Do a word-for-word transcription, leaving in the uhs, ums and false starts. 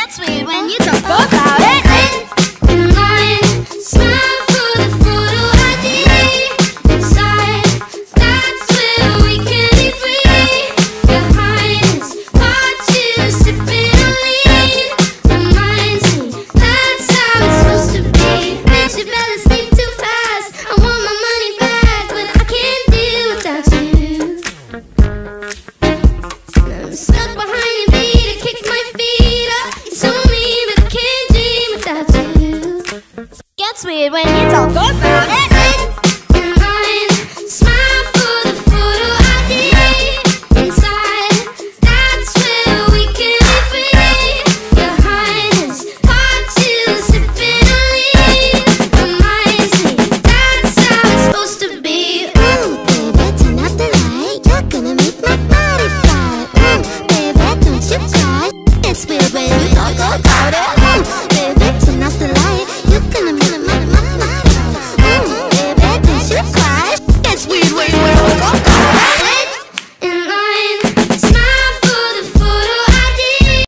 Gets weird when you talk about it. Stuck behind your beat, I kick my feet up. You told me, but I can't dream without you. Gets weird when you talk about it. Your mind, smile for the photo I D. Inside, that's where we can be free. Your highness, part two, sipping on lean. Reminds me, that's how it's supposed to be. Ooh, baby, turn out the light. You're gonna make my body fly. Ooh, baby, don't you cry. It's weird when you talk about it. Ooh,